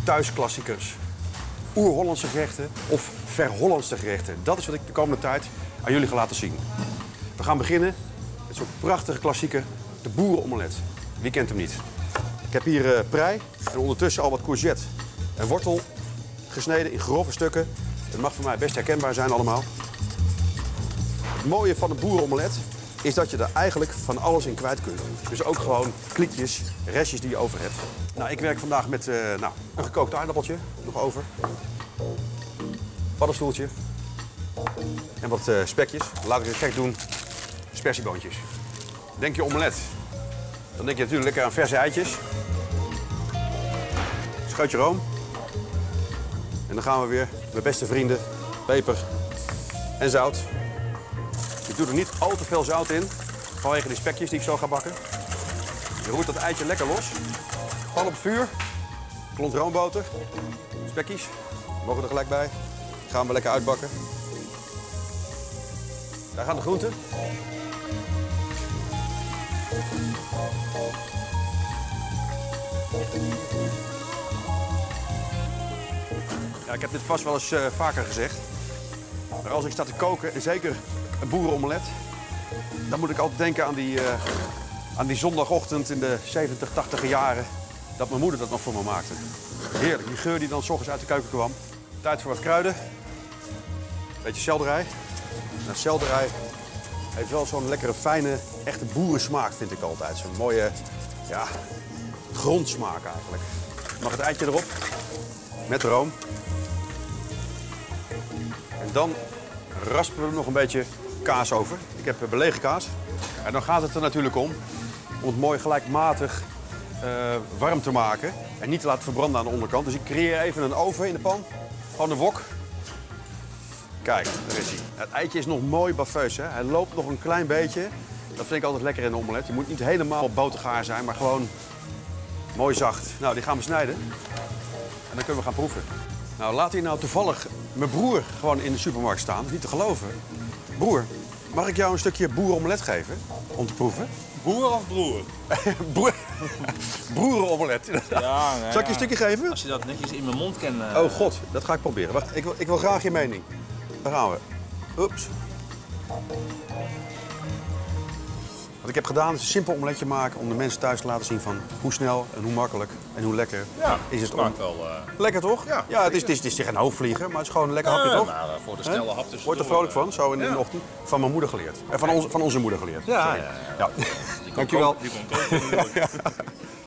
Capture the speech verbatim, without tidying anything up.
thuisklassiekers, oer-Hollandse gerechten of ver-Hollandse gerechten. Dat is wat ik de komende tijd aan jullie ga laten zien. We gaan beginnen met zo'n prachtige klassieker, de boerenomelet. Wie kent hem niet? Ik heb hier uh, prei en ondertussen al wat courgette en wortel gesneden in grove stukken. Het mag voor mij best herkenbaar zijn allemaal. Het mooie van een boerenomelet is dat je er eigenlijk van alles in kwijt kunt. Dus ook gewoon kliekjes, restjes die je over hebt. Nou, ik werk vandaag met uh, nou, een gekookt aardappeltje, nog over. Paddenstoeltje. En wat uh, spekjes. Laat ik het gek doen, spersieboontjes. Denk je omelet, dan denk je natuurlijk lekker aan verse eitjes. Scheutje room. En dan gaan we weer, mijn beste vrienden, peper en zout. Ik doe er niet al te veel zout in, vanwege die spekjes die ik zo ga bakken. Je roert dat eitje lekker los. Pan op vuur, klont roomboter, spekjes, mogen er gelijk bij. Gaan we lekker uitbakken. Daar gaan de groenten. Ja, ik heb dit vast wel eens uh, vaker gezegd. Maar als ik sta te koken, en zeker een boerenomelet, dan moet ik altijd denken aan die, uh, aan die zondagochtend in de zeventig, tachtiger jaren. Dat mijn moeder dat nog voor me maakte. Heerlijk, die geur die dan 's ochtends uit de keuken kwam. Tijd voor wat kruiden. Beetje selderij. Nou, selderij heeft wel zo'n lekkere, fijne, echte boerensmaak, vind ik altijd. Zo'n mooie, ja, grondsmaak eigenlijk. Mag het eitje erop, met room. En dan raspen we er nog een beetje kaas over. Ik heb belegen kaas. En dan gaat het er natuurlijk om, om het mooi gelijkmatig uh, warm te maken. En niet te laten verbranden aan de onderkant. Dus ik creëer even een oven in de pan. Gewoon een wok. Kijk, daar is hij. Het eitje is nog mooi bafeus, hè. Hij loopt nog een klein beetje. Dat vind ik altijd lekker in een omelet. Je moet niet helemaal botergaar zijn, maar gewoon mooi zacht. Nou, die gaan we snijden. En dan kunnen we gaan proeven. Nou, laat hier nou toevallig mijn broer gewoon in de supermarkt staan. Dat is niet te geloven. Broer, mag ik jou een stukje boerenomelet geven om te proeven? Boer of broer? Broer. Broerenomelet. Ja, nee, Zal ik je een ja. stukje geven? Als je dat netjes in mijn mond kan... Uh... Oh god, dat ga ik proberen. Wacht, ik wil, ik wil graag je mening. Daar gaan we. Oeps. Wat ik heb gedaan is een simpel omeletje maken om de mensen thuis te laten zien van hoe snel en hoe makkelijk en hoe lekker Ja, is het smaakt om... wel... Uh... Lekker toch? Ja, ja het, is, het, is, het is geen hoofdvlieger, maar het is gewoon een lekker hapje Uh, toch? maar, uh, voor de snelle hap tussendoor. Word je er vrolijk van, zo in ja. de ochtend? Van mijn moeder geleerd. En van, onze, van onze moeder geleerd. Ja, Sorry. ja, ja. ja. Dankjewel. Die kon koken.